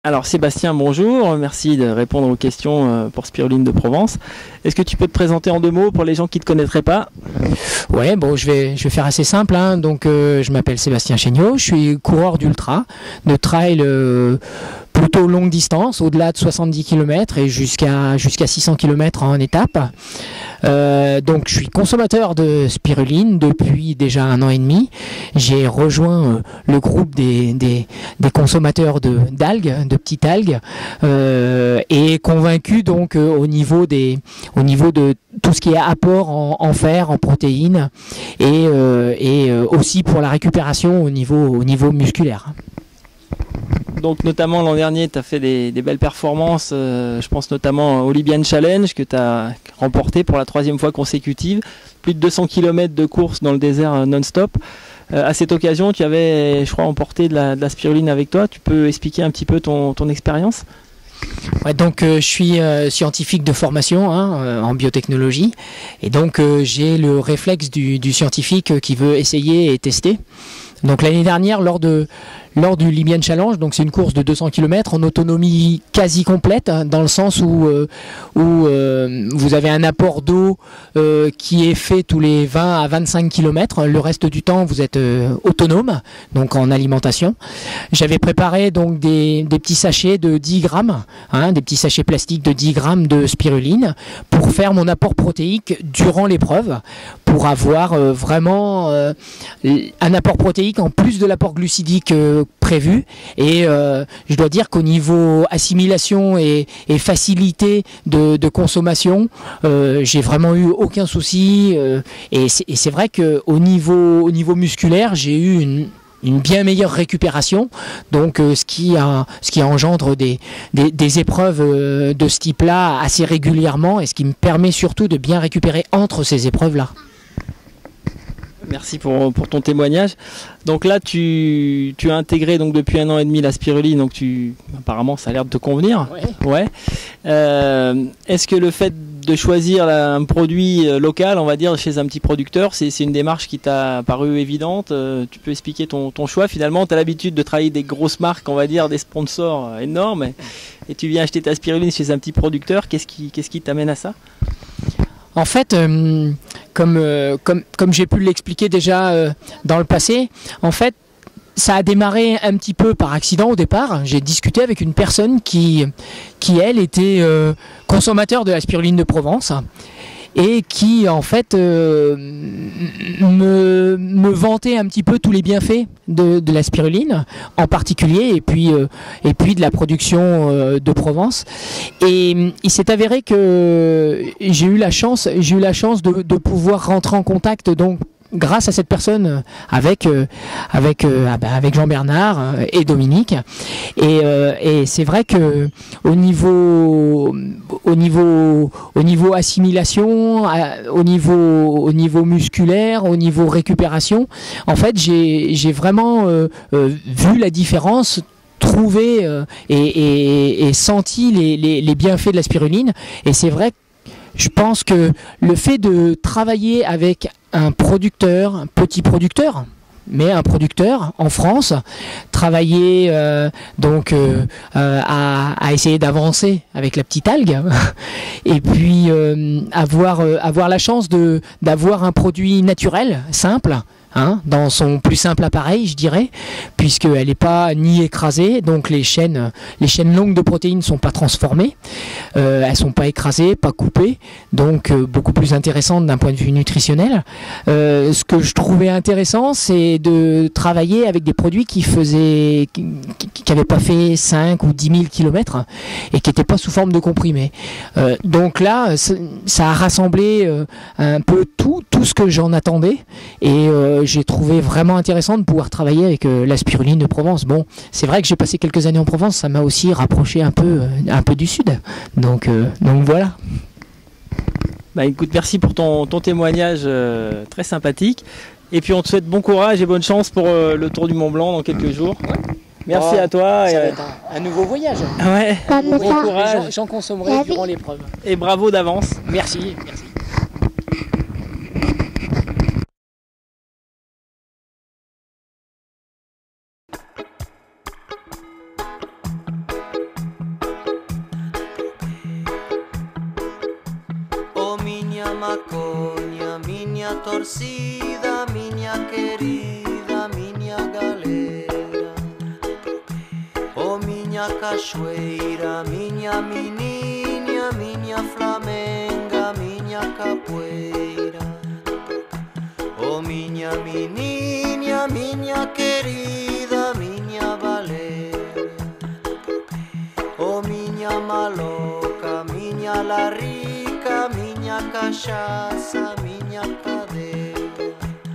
Alors Sébastien, bonjour, merci de répondre aux questions pour Spiruline de Provence. Est-ce que tu peux te présenter en 2 mots pour les gens qui ne te connaîtraient pas? Ouais, bon, je vais faire assez simple, hein. Donc, je m'appelle Sébastien Chéniaud, je suis coureur d'ultra, de trail plutôt longue distance, au-delà de 70 km et jusqu'à 600 km en étape. Donc, je suis consommateur de spiruline depuis déjà 1 an et demi. J'ai rejoint le groupe des consommateurs d'algues, de petites algues, et convaincu donc au niveau de tout ce qui est apport en fer, en protéines, et aussi pour la récupération au niveau musculaire. Donc notamment l'an dernier, tu as fait des belles performances, je pense notamment au Libyan Challenge que tu as remporté pour la 3e fois consécutive, plus de 200 km de course dans le désert non-stop. À cette occasion, tu avais, je crois, emporté de la spiruline avec toi. Tu peux expliquer un petit peu ton expérience? Ouais, donc je suis scientifique de formation, hein, en biotechnologie, et donc j'ai le réflexe du scientifique qui veut essayer et tester. Donc l'année dernière, lors du Libyan Challenge, donc c'est une course de 200 km en autonomie quasi complète, hein, dans le sens où vous avez un apport d'eau qui est fait tous les 20 à 25 km. Le reste du temps, vous êtes autonome, donc en alimentation. J'avais préparé donc des petits sachets de 10 grammes, hein, des petits sachets plastiques de 10 grammes de spiruline pour faire mon apport protéique durant l'épreuve, pour avoir vraiment un apport protéique en plus de l'apport glucidique prévu. Et je dois dire qu'au niveau assimilation et facilité de consommation, j'ai vraiment eu aucun souci. Et c'est vrai qu'au niveau musculaire, j'ai eu une bien meilleure récupération, donc ce qui engendre des épreuves de ce type-là assez régulièrement, et ce qui me permet surtout de bien récupérer entre ces épreuves-là. Merci pour ton témoignage. Donc là, tu as intégré donc depuis 1 an et demi la spiruline, donc apparemment ça a l'air de te convenir. Ouais. Est-ce que le fait de choisir un produit local, on va dire, chez un petit producteur, c'est une démarche qui t'a paru évidente? Tu peux expliquer ton choix? Finalement, tu as l'habitude de travailler des grosses marques, on va dire, des sponsors énormes, et tu viens acheter ta spiruline chez un petit producteur. Qu'est-ce qui t'amène à ça? En fait, comme j'ai pu l'expliquer déjà dans le passé, en fait, ça a démarré un petit peu par accident au départ. J'ai discuté avec une personne qui elle, était consommateur de la spiruline de Provence, et qui en fait me vantait un petit peu tous les bienfaits de la spiruline en particulier, et puis de la production de Provence. Et il s'est avéré que j'ai eu la chance de pouvoir rentrer en contact, donc grâce à cette personne, avec Jean-Bernard et Dominique, et c'est vrai que au niveau assimilation, au niveau musculaire, au niveau récupération, en fait j'ai vraiment vu la différence, trouvé et senti les bienfaits de la spiruline. Et c'est vrai, je pense que le fait de travailler avec un petit producteur, mais un producteur en France, travailler à essayer d'avancer avec la petite algue, et puis avoir la chance d'avoir un produit naturel, simple, hein, dans son plus simple appareil, je dirais, puisqu'elle n'est pas ni écrasée, donc les chaînes longues de protéines ne sont pas transformées, elles ne sont pas écrasées, pas coupées, donc beaucoup plus intéressantes d'un point de vue nutritionnel. Ce que je trouvais intéressant, c'est de travailler avec des produits qui n'avaient pas fait 5 ou 10 000 km et qui n'étaient pas sous forme de comprimés. Donc là, ça a rassemblé un peu tout ce que j'en attendais, et j'ai trouvé vraiment intéressant de pouvoir travailler avec la spiruline de Provence. Bon, c'est vrai que j'ai passé quelques années en Provence, ça m'a aussi rapproché un peu du sud. Donc voilà. Bah écoute, merci pour ton témoignage très sympathique. Et puis on te souhaite bon courage et bonne chance pour le Tour du Mont Blanc dans quelques jours. Merci à toi. Ça va être un nouveau voyage. Ouais. Bon courage. J'en consommerai durant l'épreuve. Et bravo d'avance. Merci. vergonha, minha torcida, minha querida, minha galera. Oh minha cachoeira, minha menina, minha flamenga, minha capoeira. Oh minha menina, minha querida, minha Valéria. Oh minha maloca, minha larica, minha cachaça, minha cadeia.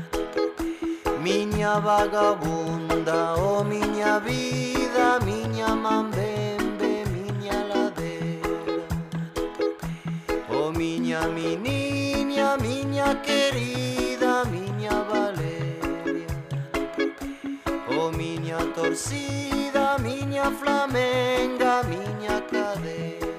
Minha vagabunda, oh minha vida, minha mambembe, minha ladeira. Oh minha menina, minha querida, minha Valéria. Oh minha torcida, minha flamenga, minha cadeia.